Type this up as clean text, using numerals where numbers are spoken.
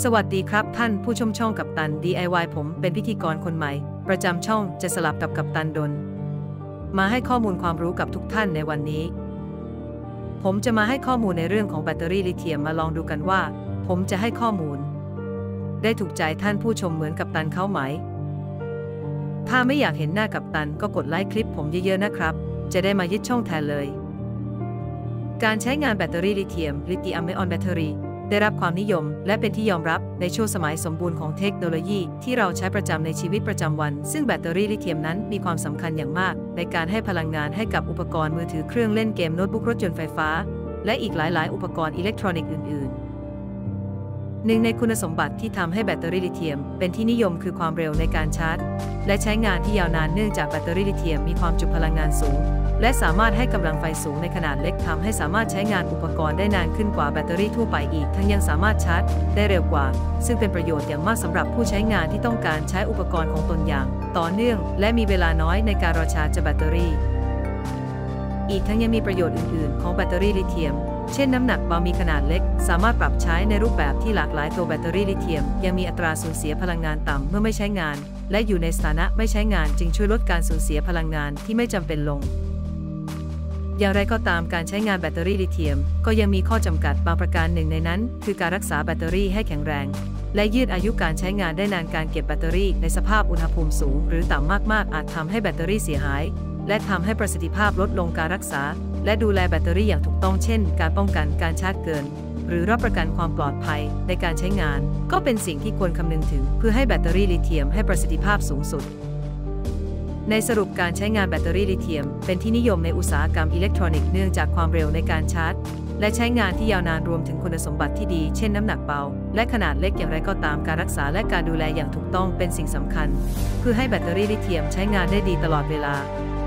สวัสดีครับท่านผู้ชมช่องกัปตัน DIY ผมเป็นพิธีกรคนใหม่ประจำช่องจะสลับกับกัปตันดนมาให้ข้อมูลความรู้กับทุกท่านในวันนี้ผมจะมาให้ข้อมูลในเรื่องของแบตเตอรี่ลิเธียมมาลองดูกันว่าผมจะให้ข้อมูลได้ถูกใจท่านผู้ชมเหมือนกัปตันเขาไหมถ้าไม่อยากเห็นหน้ากัปตันก็กดไลค์คลิปผมเยอะๆนะครับจะได้มายึดช่องแทนเลยการใช้งานแบตเตอรี่ลิเธียม Lithium-ion Battery ได้รับความนิยมและเป็นที่ยอมรับในช่วงสมัยสมบูรณ์ของเทคโนโลยีที่เราใช้ประจำในชีวิตประจำวันซึ่งแบตเตอรี่ลิเธียมนั้นมีความสำคัญอย่างมากในการให้พลังงานให้กับอุปกรณ์มือถือเครื่องเล่นเกมโน้ตบุ๊กรถยนต์ไฟฟ้าและอีกหลายๆอุปกรณ์อิเล็กทรอนิกส์อื่นๆหนึ่งในคุณสมบัติที่ทำให้แบตเตอรี่ลิเธียมเป็นที่นิยมคือความเร็วในการชาร์จและใช้งานที่ยาวนานเนื่องจากแบตเตอรี่ลิเธียมมีความจุพลังงานสูงและสามารถให้กำลังไฟสูงในขนาดเล็กทำให้สามารถใช้งานอุปกรณ์ได้นานขึ้นกว่าแบตเตอรี่ทั่วไปอีกทั้งยังสามารถชาร์จได้เร็วกว่าซึ่งเป็นประโยชน์อย่างมากสำหรับผู้ใช้งานที่ต้องการใช้อุปกรณ์ของตนอย่างต่อเนื่องและมีเวลาน้อยในการรอชาร์จแบตเตอรี่อีกทั้งยังมีประโยชน์อื่นๆของแบตเตอรี่ลิเธียมเช่นน้ำหนักเบามีขนาดเล็กสามารถปรับใช้ในรูปแบบที่หลากหลายตัวแบตเตอรี่ลิเธียมยังมีอัตราสูญเสียพลังงานต่ำเมื่อไม่ใช้งานและอยู่ในสถานะไม่ใช้งานจึงช่วยลดการสูญเสียพลังงานที่ไม่จำเป็นลงอย่างไรก็ตามการใช้งานแบตเตอรี่ลิเธียมก็ยังมีข้อจำกัดบางประการหนึ่งในนั้นคือการรักษาแบตเตอรี่ให้แข็งแรงและยืดอายุการใช้งานได้นานการเก็บแบตเตอรี่ในสภาพอุณหภูมิสูงหรือต่ำมากๆอาจทำให้แบตเตอรี่เสียหายและทำให้ประสิทธิภาพลดลงการรักษาและดูแลแบตเตอรี่อย่างถูกต้องเช่นการป้องกันการชาร์จเกินหรือรับประกันความปลอดภัยในการใช้งานก็เป็นสิ่งที่ควรคำนึงถึงเพื่อให้แบตเตอรี่ลิเธียมให้ประสิทธิภาพสูงสุดในสรุปการใช้งานแบตเตอรี่ลิเธียมเป็นที่นิยมในอุตสาหกรรมอิเล็กทรอนิกส์เนื่องจากความเร็วในการชาร์จและใช้งานที่ยาวนานรวมถึงคุณสมบัติที่ดีเช่นน้ำหนักเบาและขนาดเล็กอย่างไรก็ตามการรักษาและการดูแลอย่างถูกต้องเป็นสิ่งสำคัญเพื่อให้แบตเตอรี่ลิเธียมใช้งานได้ดีตลอดเวลา